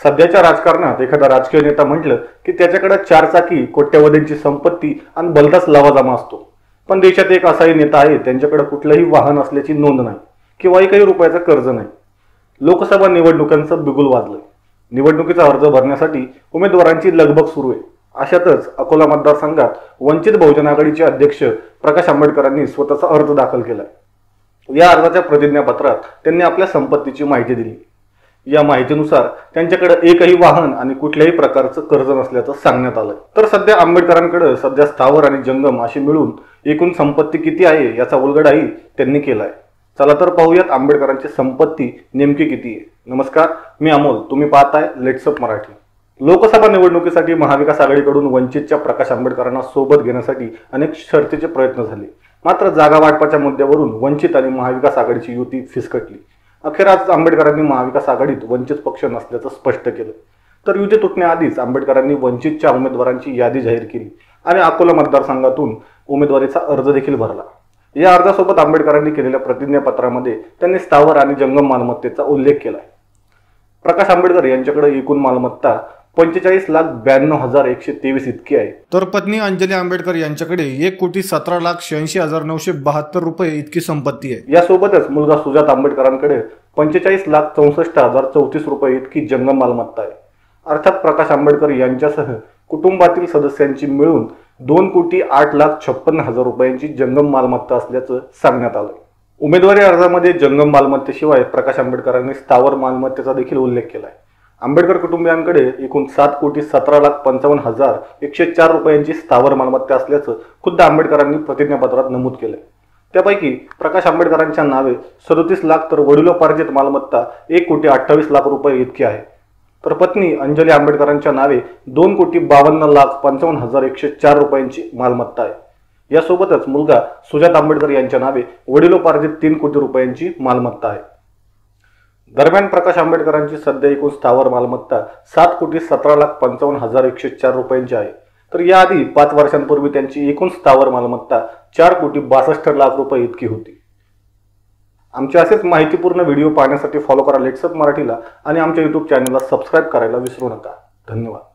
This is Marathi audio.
सध्याच्या राजकारणात एखादा राजकीय नेता म्हटलं की त्याच्याकडे चारचाकी, कोट्यवधींची संपत्ती आणि भलताच लवाजमा असतो. पण देशात एक असाही नेता आहे त्यांच्याकडे कुठलंही वाहन असल्याची नोंद नाही किंवा एकही रुपयाचं कर्ज नाही. लोकसभा निवडणुकांचं बिगुल वाजलंय. निवडणुकीचा अर्ज भरण्यासाठी उमेदवारांची लगबग सुरू आहे. अशातच अकोला मतदारसंघात वंचित बहुजन आघाडीचे अध्यक्ष प्रकाश आंबेडकरांनी स्वतःचा अर्ज दाखल केलाय. या अर्जाच्या प्रतिज्ञापत्रात त्यांनी आपल्या संपत्तीची माहिती दिली. या माहितीनुसार त्यांच्याकडे एकही वाहन आणि कुठल्याही प्रकारचं कर्ज नसल्याचं सांगण्यात आलंय. तर सध्या आंबेडकरांकडे स्थावर आणि जंगम अशी मिळून एकूण संपत्ती किती आहे याचा उलगडाही त्यांनी केलाय. चला तर पाहूयात आंबेडकरांची संपत्ती नेमकी किती आहे. नमस्कार, मी अमोल, तुम्ही पाहताय लेट्स अप मराठी. लोकसभा निवडणुकीसाठी महाविकास आघाडीकडून वंचितच्या प्रकाश आंबेडकरांना सोबत घेण्यासाठी अनेक शर्तीचे प्रयत्न झाले. मात्र जागा वाटपाच्या मुद्द्यावरून वंचित आणि महाविकास आघाडीची युती फिसकटली. अखेर आज आंबेडकरांनी महाविकास आघाडीत वंचित पक्ष नसल्याचं स्पष्ट केलं. तर युती तुटण्याआधीच आंबेडकरांनी वंचितच्या उमेदवारांची यादी जाहीर केली आणि अकोला मतदारसंघातून उमेदवारीचा अर्ज देखील भरला. या अर्जासोबत आंबेडकरांनी केलेल्या प्रतिज्ञापत्रामध्ये त्यांनी स्थावर आणि जंगम मालमत्तेचा उल्लेख केलाय. प्रकाश आंबेडकर यांच्याकडे एकूण मालमत्ता 45,92,123 इतकी आहे. तर पत्नी अंजली आंबेडकर यांच्याकडे 1,17,86,972 रुपये इतकी संपत्ती आहे. यासोबतच मुलगा सुजात आंबेडकरांकडे 45,64,34 रुपये इतकी जंगम मालमत्ता आहे. अर्थात प्रकाश आंबेडकर यांच्यासह कुटुंबातील सदस्यांची मिळून 2,08,56,000 रुपयांची जंगम मालमत्ता असल्याचं सांगण्यात आलं. उमेदवारी अर्जामध्ये जंगम मालमत्तेशिवाय प्रकाश आंबेडकरांनी स्थावर मालमत्तेचा देखील उल्लेख केलाय. आंबेडकर कुटुंबियांकडे एकूण 7,17,55,104 रुपयांची स्थावर मालमत्ता असल्याचं खुद्द आंबेडकरांनी प्रतिज्ञापत्रात नमूद केलंय. त्यापैकी प्रकाश आंबेडकरांच्या नावे 37 लाख तर वडिलोपार्जित मालमत्ता 1,28,00,000 रुपये इतकी आहे. तर पत्नी अंजली आंबेडकरांच्या नावे 2,52,55,104 रुपयांची मालमत्ता आहे. यासोबतच मुलगा सुजात आंबेडकर यांच्या नावे वडिलोपार्जित 3 कोटी रुपयांची मालमत्ता आहे. दरम्यान प्रकाश आंबेडकरांची सध्या एकूण स्थावर मालमत्ता 7,17,55,104 रुपयांची आहे. तर याआधी 5 वर्षांपूर्वी त्यांची एकूण स्थावर मालमत्ता 4,62,00,000 रुपये इतकी होती. आमचे असेच माहितीपूर्ण व्हिडिओ पाहण्यासाठी फॉलो करा लेट्स अप मराठीला आणि आमच्या यूट्यूब चॅनलला सबस्क्राईब करायला विसरू नका. धन्यवाद.